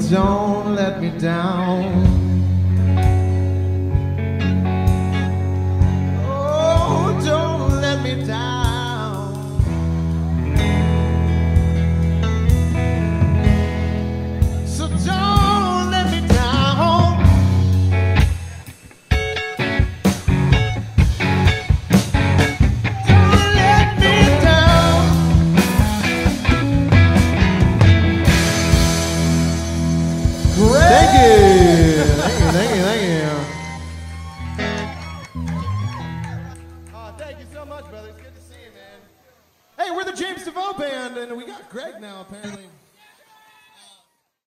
don't let me down. Oh, don't let me down. So don't let me down. Don't let me down. Great. Thank you. Thank you. Oh, thank you so much, brother. It's good to see you, man. Hey, we're the James DeVeau Band, and we got Greg now, apparently.